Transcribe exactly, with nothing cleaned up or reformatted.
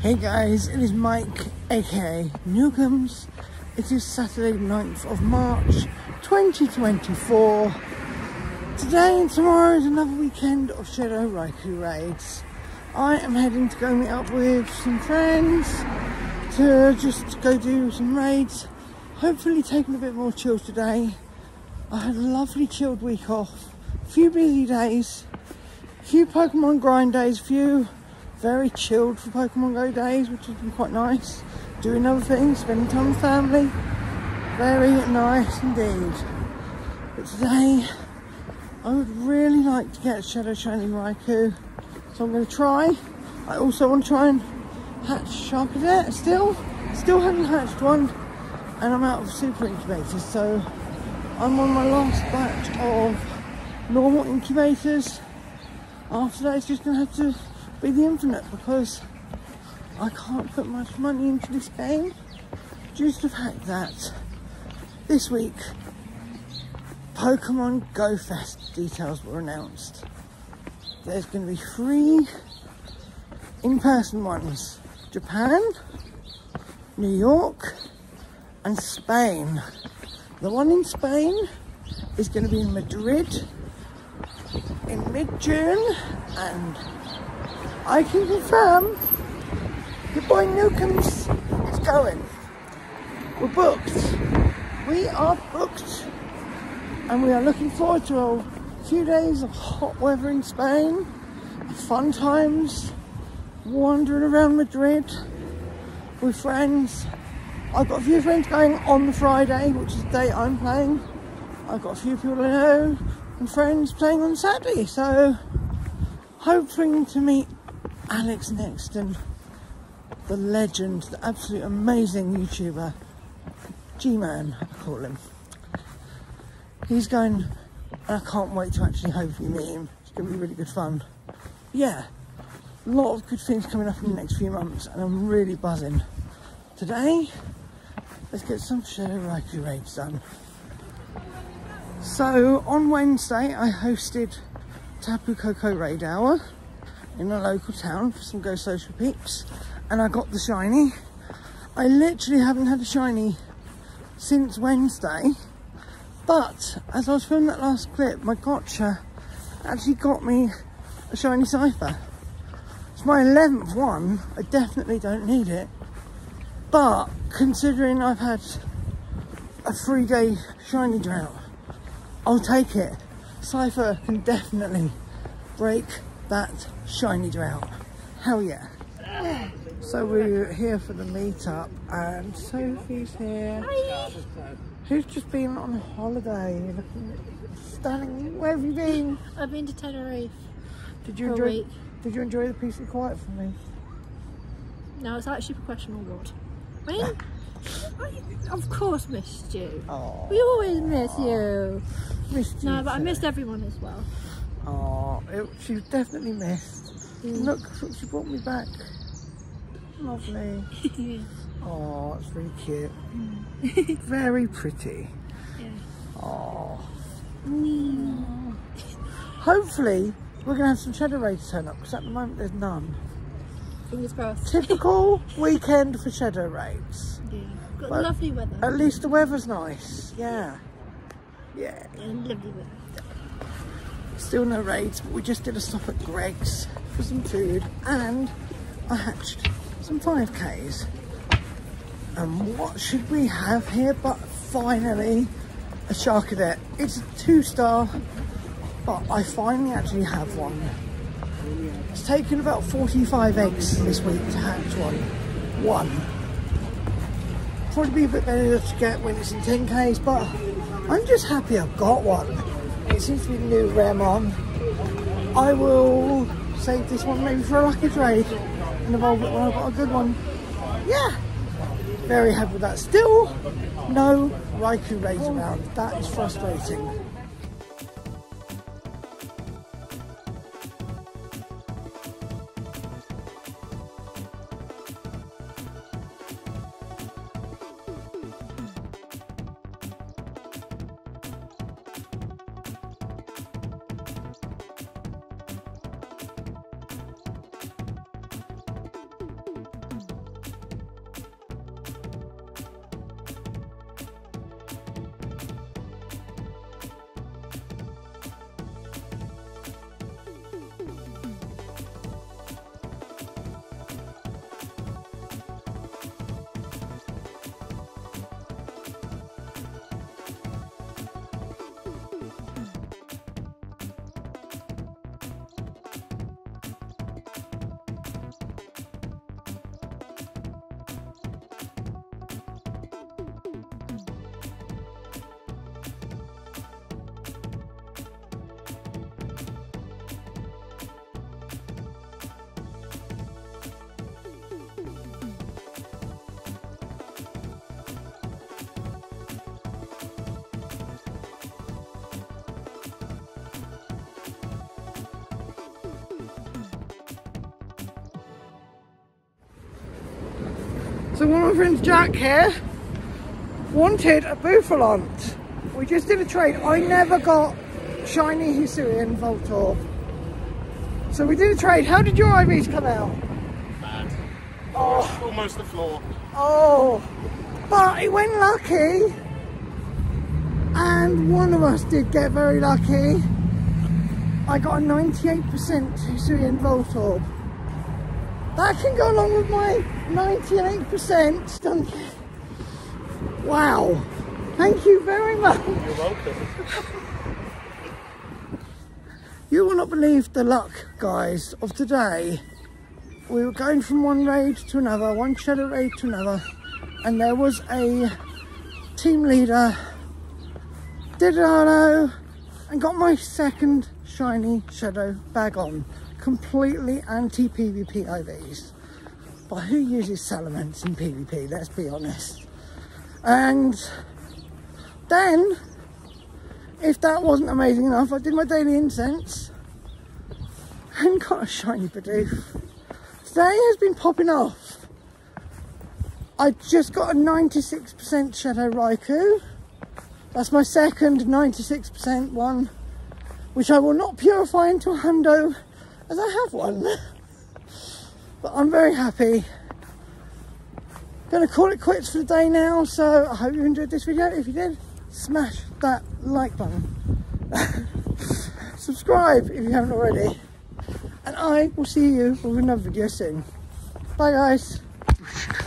Hey guys, it is Mike, aka Nukemz. It is Saturday ninth of March twenty twenty-four. Today and tomorrow is another weekend of Shadow Raikou raids. I am heading to go meet up with some friends to just go do some raids. Hopefully taking a bit more chill today. I had a lovely chilled week off, a few busy days, a few Pokemon grind days, a few very chilled for Pokemon Go days, which has been quite nice. Doing other things, spending time with family, very nice indeed. But today, I would really like to get a Shadow Shiny Raikou, so I'm going to try. I also want to try and hatch Charcadet still. Still haven't hatched one, and I'm out of super incubators, so I'm on my last batch of normal incubators. After that, it's just going to have to be the infinite, because I can't put much money into this game due to the fact that this week Pokemon Go Fest details were announced. There's going to be three in-person ones: Japan, New York and Spain. The one in Spain is going to be in Madrid in mid-June, and I can confirm your boy nukemz is going. We're booked. We are booked. And we are looking forward to a few days of hot weather in Spain, fun times, wandering around Madrid with friends. I've got a few friends going on the Friday, which is the day I'm playing. I've got a few people I know and friends playing on Saturday, so hoping to meet Alex next, and the legend, the absolute amazing YouTuber, G-Man, I call him. He's going, and I can't wait to actually hopefully meet him. It's going to be really good fun. Yeah, a lot of good things coming up in the next few months, and I'm really buzzing. Today, let's get some Shadow Raikou raids done. So, on Wednesday, I hosted Tapu Koko Raid Hour in a local town for some Go Social peeps, and I got the shiny. I literally haven't had a shiny since Wednesday, but as I was filming that last clip, my gotcha actually got me a shiny Cypher. It's my eleventh one. I definitely don't need it, but considering I've had a three day shiny drought, I'll take it. Cypher can definitely break that shiny drought. Hell yeah. So we're here for the meetup, and Sophie's here. Hi. Who's just been on holiday? Looking stunning. Where have you been? I've been to Tenerife. Did you enjoy? Week. Did you enjoy the peace and quiet for me? No, it's actually professional wood. I mean, I of course missed you. Oh. We always miss you. Missed you. No, but too. I missed everyone as well. Oh, it, she was definitely missed. Mm. Look, she brought me back. Lovely. Oh, it's really cute. Mm. Very pretty. Yeah. Oh. Mm. Hopefully, we're going to have some Shadow Raids turn up, because at the moment there's none. Fingers crossed. Typical weekend for Shadow Raids. Yeah. Got But lovely weather. At least the weather's nice. Yeah. Yeah. And lovely weather. Still no raids, but we just did a stop at Greg's for some food, and I hatched some five Ks. And what should we have here but finally a Charcadet. It's a two star, but I finally actually have one. It's taken about forty-five eggs this week to hatch one. One. Probably be a bit better to get when it's in ten Ks, but I'm just happy I've got one. It seems to be the new Ramon. I will save this one maybe for a lucky trade and evolve it when I've got a good one. Yeah, very happy with that. Still no Raikou raids around. That is frustrating. So one of my friends, Jack here, wanted a Bouffalante. We just did a trade. I never got shiny Hisuian Voltorb. So we did a trade. How did your I Vs come out? Bad. Oh. Almost the floor. Oh, but it went lucky. And one of us did get very lucky. I got a ninety-eight percent Hisuian Voltorb. That can go along with my ninety-eight percent Stunky. Wow. Thank you very much. You're welcome. You will not believe the luck, guys, of today. We were going from one raid to another, one shadow raid to another, and there was a team leader, did an auto, and got my second shiny shadow bag on. Completely anti-PvP I Vs. But who uses Salamence in PvP, let's be honest. And then, if that wasn't amazing enough, I did my daily incense and got a shiny Bidoof. Today has been popping off. I just got a ninety-six percent Shadow Raikou. That's my second ninety-six percent one, which I will not purify into a hundo as I have one. But I'm very happy. Gonna call it quits for the day now, so I hope you enjoyed this video. If you did, smash that like button. Subscribe if you haven't already. And I will see you with another video soon. Bye guys.